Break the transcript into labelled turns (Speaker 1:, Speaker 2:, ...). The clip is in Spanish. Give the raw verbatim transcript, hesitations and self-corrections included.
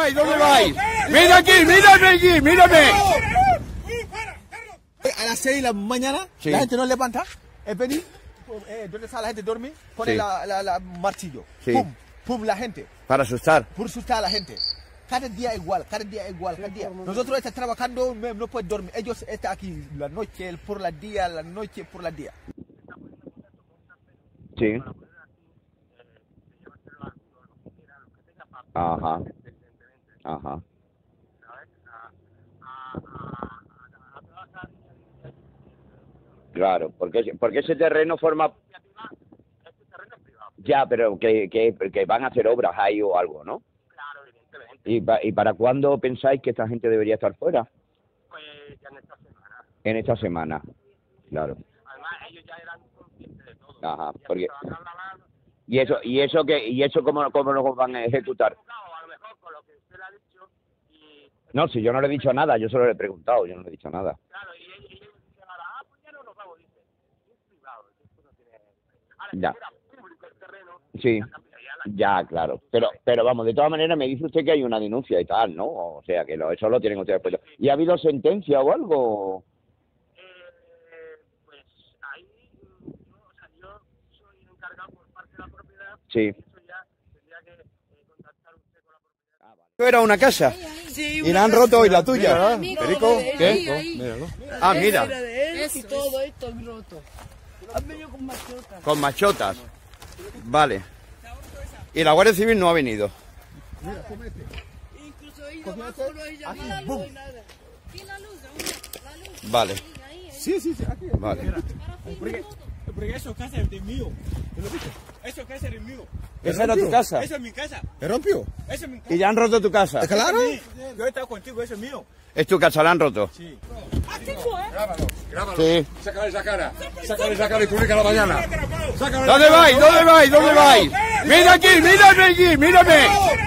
Speaker 1: vais? ¿Dónde vais? Mira aquí, mírame aquí, mírame.
Speaker 2: A las seis de la mañana, sí. La gente no levanta, es venir, eh, donde está la gente dormir, pone sí. la, la, la martillo, sí. pum, pum, la gente.
Speaker 1: Para asustar.
Speaker 2: Por asustar a la gente. Cada día igual, cada día igual, cada día. Nosotros estamos trabajando, no pueden dormir. Ellos están aquí la noche, por la día, la noche, por la día.
Speaker 1: Sí. Ajá. Ajá. Claro, porque, porque ese terreno forma... Ya, pero que, que, que van a hacer obras ahí o algo, ¿no?
Speaker 3: Claro, evidentemente.
Speaker 1: ¿Y, pa, ¿Y para cuándo pensáis que esta gente debería estar fuera?
Speaker 3: Pues ya en esta semana.
Speaker 1: En esta semana, claro.
Speaker 3: Además, ellos ya eran conscientes de todo.
Speaker 1: Ajá, porque... ¿Y eso, y eso, que, y eso cómo, cómo lo van a ejecutar?
Speaker 3: A lo mejor con lo que usted le ha dicho y...
Speaker 1: No, si yo no le he dicho nada, yo solo le he preguntado, yo no le he dicho nada.
Speaker 3: Claro, y ellos dicen ahora, ah, pues ya no nos vamos, dice. Es privado, esto no tiene... Ahora,
Speaker 1: ya.
Speaker 3: Si era público el terreno...
Speaker 1: Sí, ya, claro. Pero pero vamos, de todas maneras me dice usted que hay una denuncia y tal, ¿no? O sea, que lo, eso lo tienen ustedes puesto. ¿Y ha habido sentencia o algo?
Speaker 3: Eh, pues ahí, yo, o sea, yo soy el encargado por parte de la propiedad.
Speaker 1: Sí.
Speaker 3: Eso ya tendría que eh, contactar usted con la propiedad.
Speaker 1: Ah, vale. Era una casa.
Speaker 4: Sí,
Speaker 1: y la han roto hoy la tuya, ¿verdad?
Speaker 4: Perico,
Speaker 1: ¿qué? Míralo. Ah, mira.
Speaker 4: Y todo esto es roto. Han venido con machotas.
Speaker 1: Con machotas. Vale. Y la Guardia Civil no ha venido.
Speaker 2: Mira, comete.
Speaker 4: Incluso ellos abajo no hay llamada, no hay nada.
Speaker 5: Y la luz, la luz.
Speaker 1: Vale.
Speaker 2: Sí, sí, sí, aquí.
Speaker 1: Vale.
Speaker 6: Porque, porque eso casa es mío. Eso casa es mío.
Speaker 1: ¿Esa era tu casa?
Speaker 6: Esa es mi casa.
Speaker 2: ¿Me rompió?
Speaker 6: Esa es mi casa.
Speaker 1: ¿Y ya han roto tu casa?
Speaker 2: ¿Claro?
Speaker 6: Yo he estado contigo, eso es mío.
Speaker 1: ¿Es tu casa? ¿La han roto?
Speaker 6: Sí.
Speaker 7: Grábalo, grábalo.
Speaker 1: Sí.
Speaker 7: Sácale esa cara. Sácale esa cara y públicala mañana.
Speaker 1: ¿Dónde vais? ¿Dónde vais? ¿Dónde vais? Mira aquí, mírame aquí, mírame.